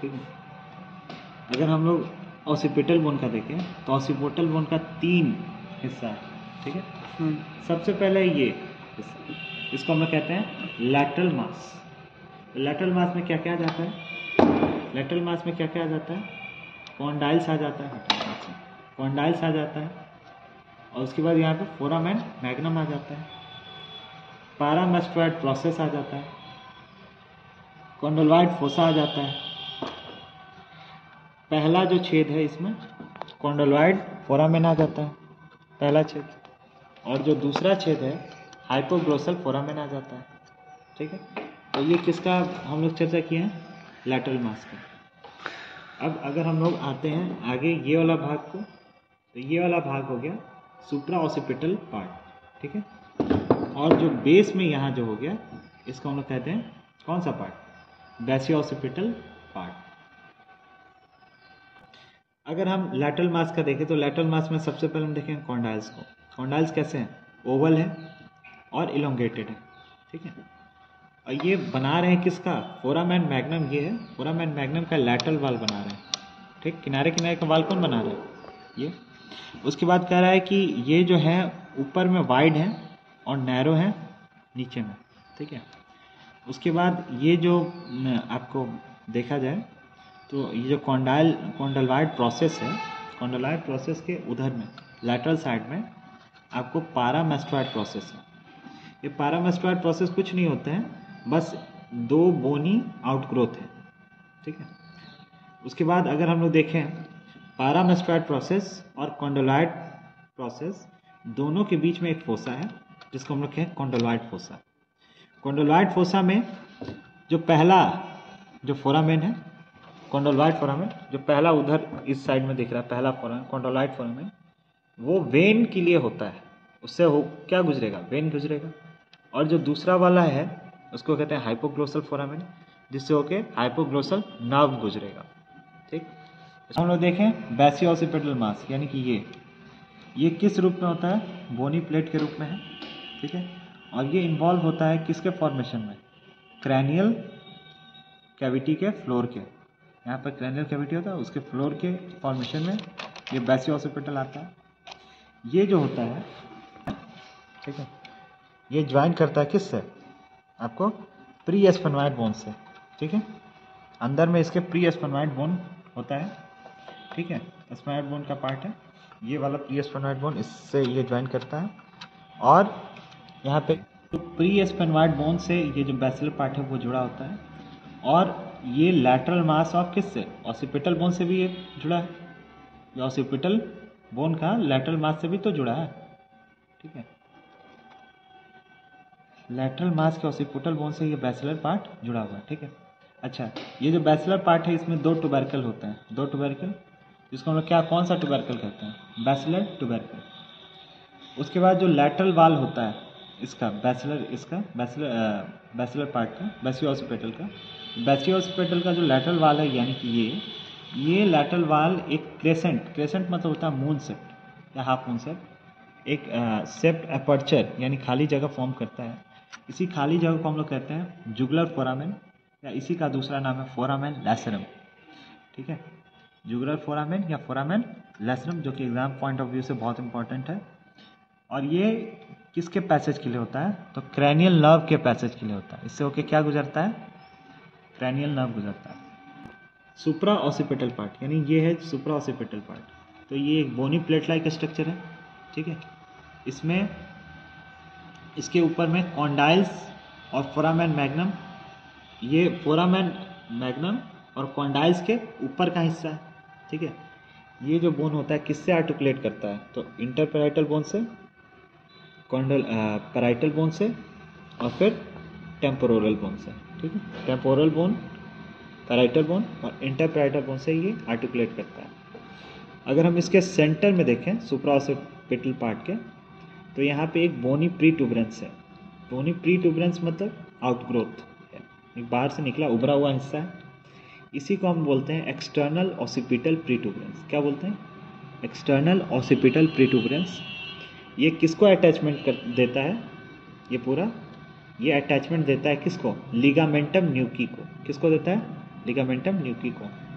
ठीक है। अगर हम लोग ऑसिपिटल बोन का देखें तो ऑसिपिटल बोन का 3 हिस्सा है, ठीक है। सबसे पहले ये हिस्सा, इसको हम लोग कहते हैं लैटरल मास। लैटरल मास में क्या क्या आ जाता है? लैटरल मास में क्या क्या आ जाता है? कॉन्डाइल्स आ जाता है, कॉन्डाइल्स आ जाता है, और उसके बाद यहाँ पे फोरामेन मैग्नम आ जाता है, पैरामेस्टोइड प्रोसेस आ जाता है, कॉन्डोलॉइड फोसा आ जाता है। पहला जो छेद है इसमें कॉन्डोलॉइड फोरामेन आ जाता है, पहला छेद, और जो दूसरा छेद है हाइपोग्लोसल फोरामेन आ जाता है, ठीक है। तो ये किसका हम लोग चर्चा किए हैं? लैटरल मास का। अब अगर हम लोग आते हैं आगे ये वाला भाग को, तो ये वाला भाग हो गया सुप्रा ऑसिपिटल पार्ट, ठीक है। और जो बेस में यहाँ जो हो गया इसको हम लोग कहते हैं कौन सा पार्ट? बेसियो occipital part. अगर हम लैटरल मास का देखें तो लैटरल मास में सबसे पहले हम देखें कॉन्डाइल्स को। कॉन्डाइल्स कैसे हैं? ओवल है और इलोंगेटेड है, ठीक है। और ये बना रहे हैं किसका? Foramen magnum. ये है फोरामेन मैग्नम का लैटरल वाल बना रहे हैं, ठीक। किनारे किनारे का वाल कौन बना रहा है? ये। उसके बाद कह रहा है कि ये जो है ऊपर में वाइड है और नैरो है नीचे में, ठीक है। उसके बाद ये जो आपको देखा जाए तो ये जो कॉन्डोलॉइड प्रोसेस है, कॉन्डोलॉइड प्रोसेस के उधर में लैटरल साइड में आपको पैरामेस्टोइड प्रोसेस है। ये पैरामेस्टोइड प्रोसेस कुछ नहीं होते हैं, बस 2 बोनी आउटग्रोथ है, ठीक है। उसके बाद अगर हम लोग देखें पैरामेस्टोइड प्रोसेस और कॉन्डोलॉइड प्रोसेस दोनों के बीच में एक फोसा है जिसको हम लोग कहें कॉन्डोलॉइड फोसा। कॉन्डोलॉइड फोसा में जो पहला जो फोरामेन है कॉन्डोलॉइड फोरामेन, जो पहला उधर इस साइड में दिख रहा है पहला फोरामेन कॉन्डोलॉइड फोरामेन, वो वेन के लिए होता है। उससे हो क्या गुजरेगा? वेन गुजरेगा। और जो दूसरा वाला है उसको कहते हैं हाइपोग्लोसल फोरामेन, जिससे होके हाइपोग्लोसल नर्व गुजरेगा, ठीक। हम लोग देखें बेसियो ऑसिपिटल मास, यानी कि ये किस रूप में होता है? बोनी प्लेट के रूप में है, ठीक है। और ये इन्वॉल्व होता है किसके फॉर्मेशन में? क्रैनियल कैविटी के फ्लोर के। यहाँ पर क्रैनियल कैविटी होता है, उसके फ्लोर के फॉर्मेशन में ये बेसियो ऑसिपिटल आता है। ये जो होता है, ठीक है, ये ज्वाइन करता है किससे? आपको प्री एस्फेनॉइड बोन से, ठीक है। अंदर में इसके प्री एस्फेनॉइड बोन होता है, ठीक है। एस्फेनॉइड बोन का पार्ट है ये वाला प्री एस्फेनॉइड बोन, इससे ये ज्वाइन करता है। और यहाँ पे तो प्री एस्फेनॉइड बोन से ये जो बेसिलर पार्ट है वो जुड़ा होता है। और ये लैटरल मास ऑफ किससे? ऑसिपिटल बोन से भी ये जुड़ा है। ये ऑसिपिटल बोन का लैटरल मास से भी तो जुड़ा है, ठीक है। लैटरल मास के ऑसिपिटल बोन से ये बेसिलर पार्ट जुड़ा हुआ है, ठीक है। अच्छा, ये जो बेसिलर पार्ट है इसमें 2 ट्यूबरकल होते हैं, 2 ट्यूबरकल, जिसको हम लोग क्या कौन सा ट्यूबरकल कहते हैं? Basilar tubercle. उसके बाद जो लैटरल वाल होता है इसका बेसिलर पार्ट का, बेसियो ऑसिपिटल का, बेसियो ऑसिपिटल का जो लैटरल वाल है, यानी कि ये लैटरल वाल एक क्रेसेंट मतलब होता है मून सेप्ट या हाफ मून सेप्ट, एक सेप्ट अपर्चर यानी खाली जगह फॉर्म करता है। इसी खाली जगह को हम लोग कहते हैं जुगुलर फोरामेन, या इसी का दूसरा नाम है फोरामेन लैसरम, ठीक है। जुगुलर फोरामेन या फोरामेन लैसरम, जो कि एग्जाम पॉइंट ऑफ व्यू से बहुत इंपॉर्टेंट है। और ये किसके पैसेज के लिए होता है? तो क्रैनियल नर्व के पैसेज के लिए होता है। इससे होके क्या गुजरता है? क्रैनियल नर्व गुजरता है। सुप्रा ऑसिपिटल पार्ट, यानी ये है सुप्रा ऑसिपिटल पार्ट। तो ये एक बोनी प्लेट लाइक स्ट्रक्चर है, ठीक है। इसमें इसके ऊपर में कॉन्डाइल्स और फोरामेन मैग्नम, ये फोरामेन मैग्नम और कॉन्डाइल्स के ऊपर का हिस्सा है, ठीक है। ये जो बोन होता है किससे आर्टिकुलेट करता है? तो इंटरपैराइटल बोन से, पैराइटल बोन से, और फिर टेम्पोरल बोन से, ठीक है। टेम्पोरल बोन, पैराइटल बोन और इंटरपैराइटल बोन से ये आर्टिकुलेट करता है। अगर हम इसके सेंटर में देखें सुप्राऑसिपिटल पार्ट के, तो यहाँ पे एक बोनी प्री ट्यूबरेंस है। बोनी प्री ट्यूबरेंस मतलब आउटग्रोथ है, एक बाहर से निकला उभरा हुआ हिस्सा है। इसी को हम बोलते हैं एक्सटर्नल ऑसिपिटल प्री ट्यूबरेंस। क्या बोलते हैं? External occipital protuberance. ये किसको अटैचमेंट कर देता है? ये पूरा ये अटैचमेंट देता है किसको? लिगामेंटम न्यूकी को। किसको देता है? लिगामेंटम न्यूकी को।